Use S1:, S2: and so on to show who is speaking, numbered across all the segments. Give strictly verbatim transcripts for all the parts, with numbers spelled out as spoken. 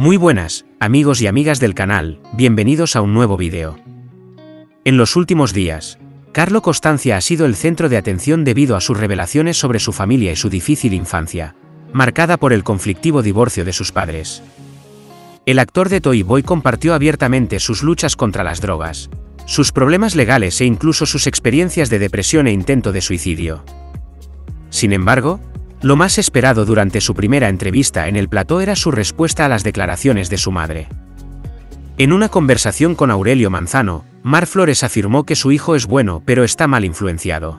S1: Muy buenas, amigos y amigas del canal, bienvenidos a un nuevo vídeo. En los últimos días, Carlo Costanza ha sido el centro de atención debido a sus revelaciones sobre su familia y su difícil infancia, marcada por el conflictivo divorcio de sus padres. El actor de Toy Boy compartió abiertamente sus luchas contra las drogas, sus problemas legales e incluso sus experiencias de depresión e intento de suicidio. Sin embargo, lo más esperado durante su primera entrevista en el plató era su respuesta a las declaraciones de su madre. En una conversación con Aurelio Manzano, Mar Flores afirmó que su hijo es bueno pero está mal influenciado.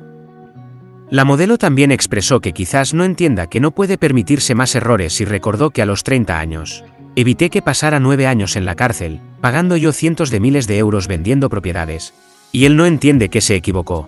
S1: La modelo también expresó que quizás no entienda que no puede permitirse más errores y recordó que a los treinta años, evité que pasara nueve años en la cárcel, pagando yo cientos de miles de euros vendiendo propiedades, y él no entiende que se equivocó.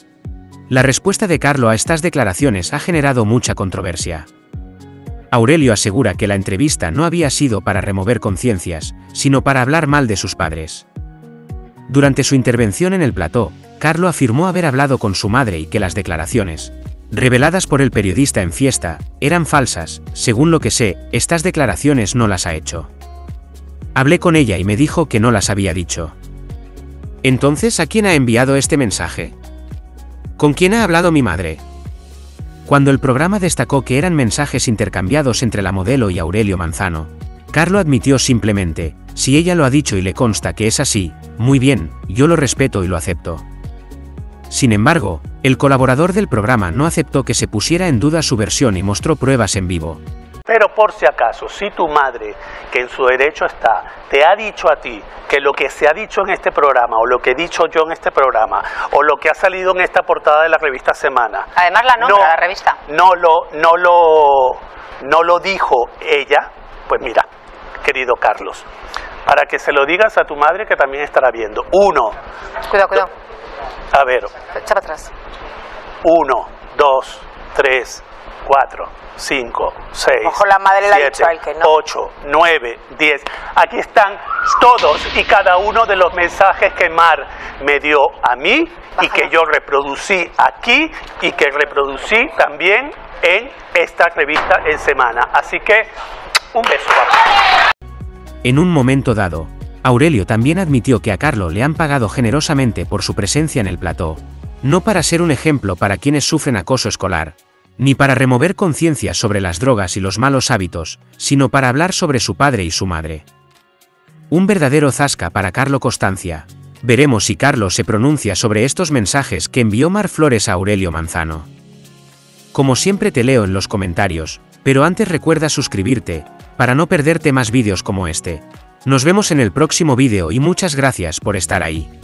S1: La respuesta de Carlo a estas declaraciones ha generado mucha controversia. Aurelio asegura que la entrevista no había sido para remover conciencias, sino para hablar mal de sus padres. Durante su intervención en el plató, Carlo afirmó haber hablado con su madre y que las declaraciones, reveladas por el periodista en fiesta, eran falsas. Según lo que sé, estas declaraciones no las ha hecho. Hablé con ella y me dijo que no las había dicho. Entonces, ¿a quién ha enviado este mensaje? ¿Con quién ha hablado mi madre? Cuando el programa destacó que eran mensajes intercambiados entre la modelo y Aurelio Manzano, Carlo admitió simplemente: si ella lo ha dicho y le consta que es así, muy bien, yo lo respeto y lo acepto. Sin embargo, el colaborador del programa no aceptó que se pusiera en duda su versión y mostró pruebas en vivo.
S2: Pero por si acaso, si tu madre, que en su derecho está, te ha dicho a ti que lo que se ha dicho en este programa, o lo que he dicho yo en este programa, o lo que ha salido en esta portada de la revista Semana...
S3: Además la nombra,
S2: no,
S3: la revista.
S2: No lo, no, lo, no lo dijo ella, pues mira, querido Carlos, para que se lo digas a tu madre que también estará viendo. Uno.
S3: Cuidado, cuidado.
S2: A ver.
S3: Echa para atrás.
S2: Uno, dos, tres, cuatro, cinco, seis,
S3: Ojo, la madre le ha
S2: siete,
S3: dicho a él que no.
S2: ocho, nueve, diez. Aquí están todos y cada uno de los mensajes que Mar me dio a mí. Bájalo. Y que yo reproducí aquí y que reproducí también en esta revista en Semana. Así que, un beso, papá.
S1: En un momento dado, Aurelio también admitió que a Carlo le han pagado generosamente por su presencia en el plató, no para ser un ejemplo para quienes sufren acoso escolar, ni para remover conciencia sobre las drogas y los malos hábitos, sino para hablar sobre su padre y su madre. Un verdadero zasca para Carlo Costanza. Veremos si Carlo se pronuncia sobre estos mensajes que envió Mar Flores a Aurelio Manzano. Como siempre te leo en los comentarios, pero antes recuerda suscribirte, para no perderte más vídeos como este. Nos vemos en el próximo vídeo y muchas gracias por estar ahí.